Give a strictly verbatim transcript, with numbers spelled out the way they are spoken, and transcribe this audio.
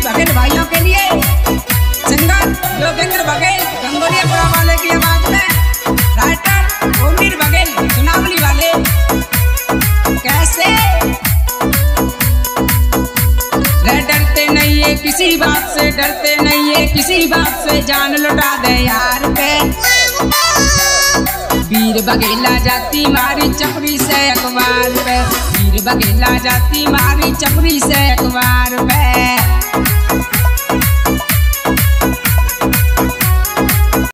बघेल भाइयों के लिए सिंगर योगेंद्र बघेल गंगोलियापुरा वाले की आवाज में राइटर ओमीर बघेल सुनावली वाले। कैसे डरते नहीं है किसी बात से, डरते नहीं है किसी बात से, जान लुटा दे यार पे। वीर बघेला जाती मारी चपरी से अखबार पे, वीर बघेला जाती मारी चपरी से अखबार पे।